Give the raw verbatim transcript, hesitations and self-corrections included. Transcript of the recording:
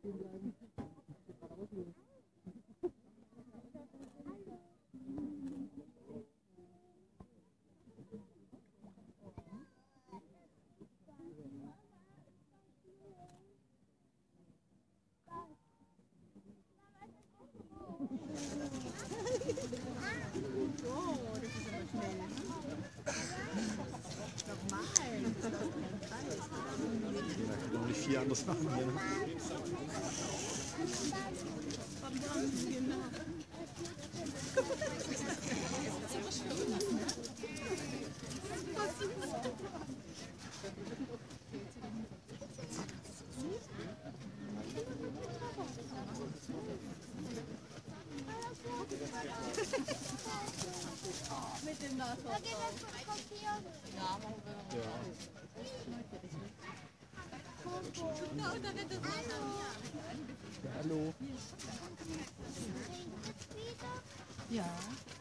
Die vier andere Sachen hier. Ne? Mit dem Nashorn. Da geht das fotografieren. Ja, machen wir. Ja. Hallo. Ja.